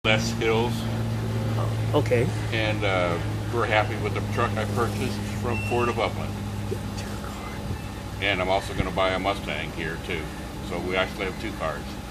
less hills, Okay. and we're happy with the truck I purchased from Ford of Upland. And I'm also going to buy a Mustang here too. So we actually have two cars.